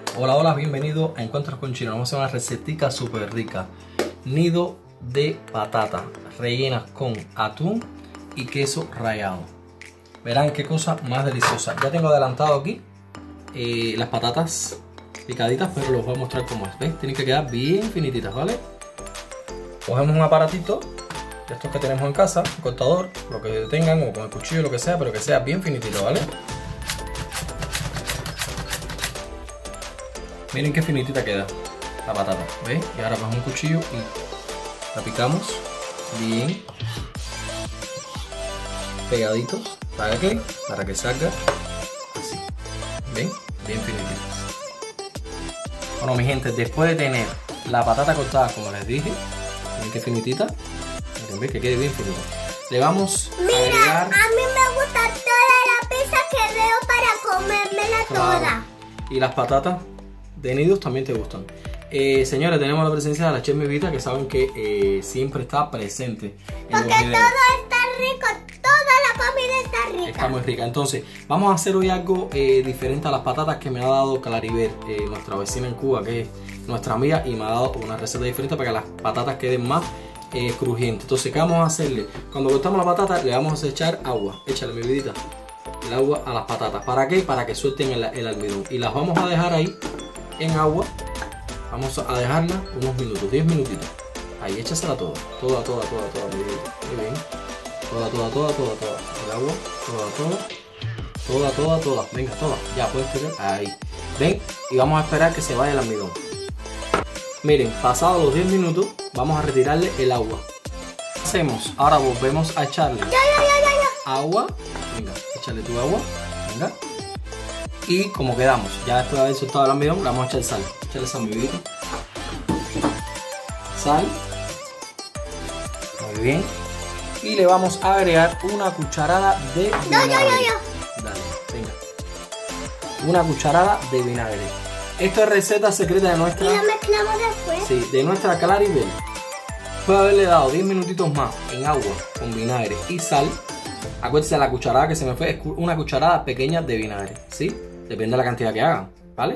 Hola, hola, bienvenido a Encuentros con Chino. Vamos a hacer una recetica súper rica. Nido de patata rellenas con atún y queso rallado. Verán qué cosa más deliciosa. Ya tengo adelantado aquí las patatas picaditas, pero los voy a mostrar cómo es. ¿Ves? Tienen que quedar bien finititas, ¿vale? Cogemos un aparatito de estos que tenemos en casa, un cortador, lo que tengan, o con el cuchillo, lo que sea, pero que sea bien finitito, ¿vale? Miren qué finitita queda la patata, ¿veis? Y ahora cogemos un cuchillo y la picamos bien pegaditos. ¿Para qué? Para que salga así, ¿ven? Bien finititas. Bueno, mi gente, después de tener la patata cortada, como les dije, miren qué finitita, miren, ¿ves? Que quede bien finita. Le vamos a agregar... a mí me gusta toda la pizza que veo para comérmela toda. Y las patatas de nidos también te gustan. Señores, tenemos la presencia de la chef Mivita, que saben que siempre está presente en porque los videos. todo está rico, toda la comida está rica. Está muy rica. Entonces, vamos a hacer hoy algo diferente a las patatas que me ha dado Claribel, nuestra vecina en Cuba, que es nuestra amiga, y me ha dado una receta diferente para que las patatas queden más crujientes. Entonces, ¿qué vamos a hacerle? Cuando cortamos la patata, le vamos a echar agua. Échale, mi vidita, el agua a las patatas. ¿Para qué? Para que suelten el almidón. Y las vamos a dejar ahí en agua. Vamos a dejarla unos minutos, 10 minutitos. Ahí, échasela toda, mi vidita. Muy bien. Toda. El agua, toda. Venga, toda. Ya puedes tirar. Ahí. Ven, y vamos a esperar que se vaya el almidón. Miren, pasados los 10 minutos, vamos a retirarle el agua. ¿Qué hacemos? Ahora volvemos a echarle agua. Venga, échale tu agua. Venga. Y como quedamos, ya después de haber soltado el almidón, le vamos a echar sal. Échale sal, mi vidita. Sal. Muy bien. Y le vamos a agregar una cucharada de vinagre. Dale, venga. Una cucharada de vinagre. Esto es receta secreta de nuestra... Y lo mezclamos después. Sí, de nuestra Claribel. Después de haberle dado 10 minutitos más en agua con vinagre y sal, acuérdense, la cucharada que se me fue es una cucharada pequeña de vinagre, ¿sí? Depende de la cantidad que hagan, ¿vale?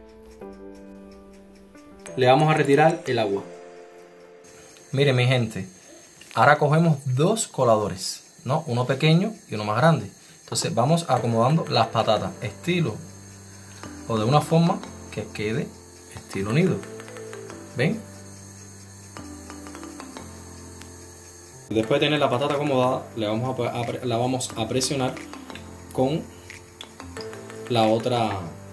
Le vamos a retirar el agua. Miren, mi gente, ahora cogemos dos coladores, ¿no? Uno pequeño y uno más grande. Entonces vamos acomodando las patatas, estilo o de una forma que quede estilo nido. ¿Ven? Después de tener la patata acomodada, la vamos a presionar con la otra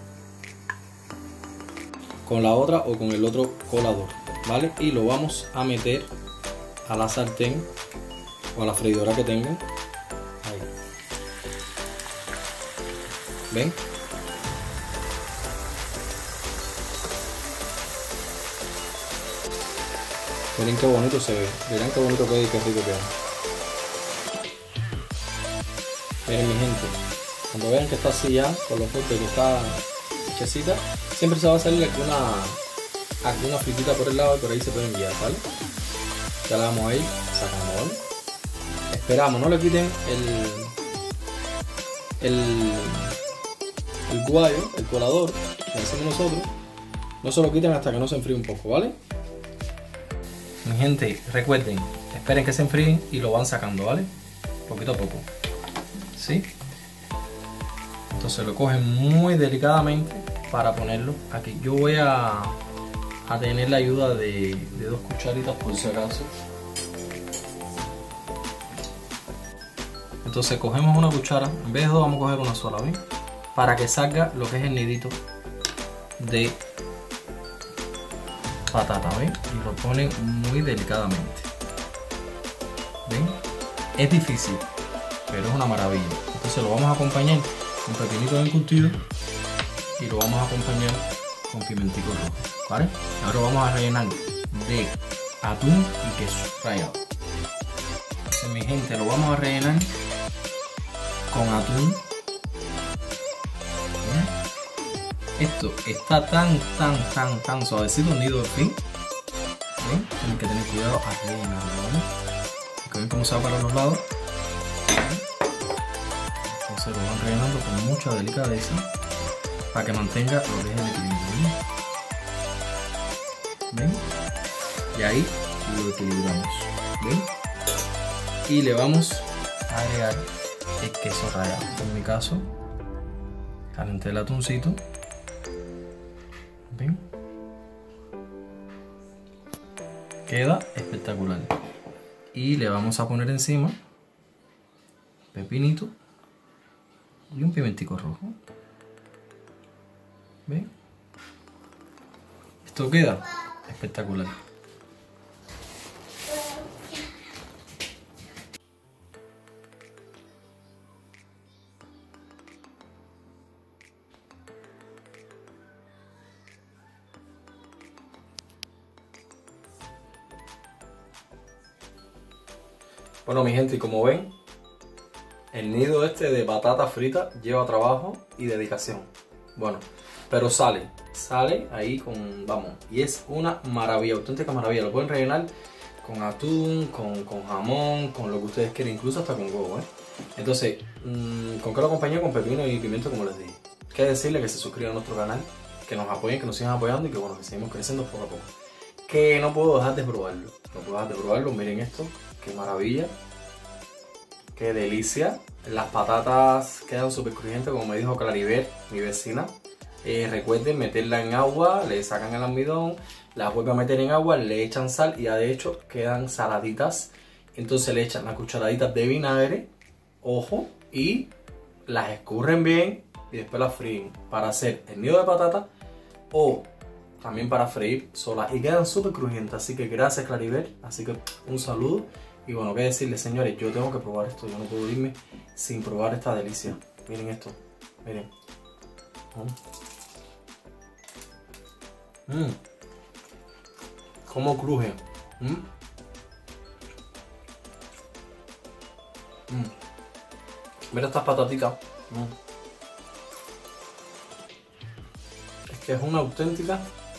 o con el otro colador, ¿vale? Y lo vamos a meter a la sartén o a la freidora que tengan. Ahí. ¿Ven? Miren qué bonito se ve. Verán qué bonito queda y qué rico queda. Miren, mi gente, cuando vean que está así ya, por lo fuerte que está hechecita, siempre se va a salir alguna fritita por el lado y por ahí se pueden guiar, ¿vale? Ya la damos ahí, sacamos, ¿vale? Esperamos, no le quiten el guayo, el colador, que decimos nosotros. No se lo quiten hasta que no se enfríe un poco, ¿vale? Mi gente, recuerden, esperen que se enfríen y lo van sacando, ¿vale? Poquito a poco, ¿sí? Entonces lo cogen muy delicadamente para ponerlo aquí. Yo voy a tener la ayuda de 2 cucharitas por si acaso. Entonces cogemos una cuchara, en vez de 2 vamos a coger una sola, ¿ven? Para que salga lo que es el nidito de patata, ¿ven? Y lo ponen muy delicadamente. ¿Ven? Es difícil, pero es una maravilla. Entonces lo vamos a acompañar con pepinito encurtido y lo vamos a acompañar con pimentico rojo, ¿vale? Ahora vamos a rellenar de atún y queso rallado. Entonces, mi gente, lo vamos a rellenar con atún. Esto está tan suavecito, nido al fin. ¿Ven? Tienen que tener cuidado al rellenarlo, ¿vale? Porque ven cómo se va para los lados. Entonces lo van rellenando con mucha delicadeza. para que mantenga lo que es el equilibrio. ¿Ven? Y ahí lo equilibramos. ¿Ven? Y le vamos a agregar el queso rallado. En mi caso, calenté el atuncito. ¿Ven? Queda espectacular. Y le vamos a poner encima pepinito y un pimentico rojo. ¿Ven? Esto queda espectacular. Bueno, mi gente, y como ven, el nido este de patata frita lleva trabajo y dedicación. Bueno, pero sale ahí con, vamos, y es una maravilla, auténtica maravilla. Lo pueden rellenar con atún, con jamón, con lo que ustedes quieran, incluso hasta con huevo, ¿eh? Entonces, ¿con qué lo acompañé? Con pepino y pimiento, como les dije. Que decirle que se suscriban a nuestro canal, que nos apoyen, que nos sigan apoyando y que bueno, que seguimos creciendo poco a poco. Que no puedo dejar de probarlo, miren esto, qué maravilla. Qué delicia. Las patatas quedan súper crujientes, como me dijo Claribel, mi vecina. Recuerden meterla en agua, le sacan el almidón, las vuelven a meter en agua, le echan sal y ya de hecho quedan saladitas. Entonces le echan las cucharaditas de vinagre, ojo, y las escurren bien y después las fríen para hacer el nido de patata o también para freír solas y quedan súper crujientes. Así que gracias, Claribel, así que un saludo. Y bueno, qué decirles, señores, yo tengo que probar esto, yo no puedo irme sin probar esta delicia. Miren esto, miren. Cómo cruje. Mira estas patatitas. Es que es una auténtica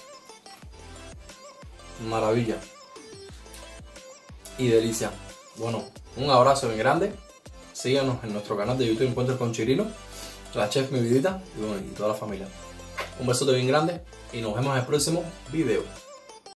maravilla y delicia. Bueno, un abrazo bien grande. Síganos en nuestro canal de YouTube Encuentros con Chirino, la chef Mi Vidita y, bueno, y toda la familia. Un besote bien grande y nos vemos en el próximo video.